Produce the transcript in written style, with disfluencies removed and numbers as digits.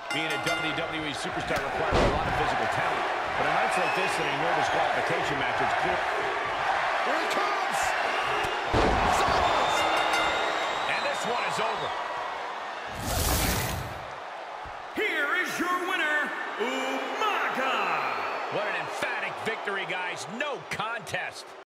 Being a WWE superstar requires a lot of physical talent. But on nights like this in a no disqualification match, it's clear. Here it comes! And this one is over. Here is your winner, Umaga. What an emphatic victory, guys. No contest.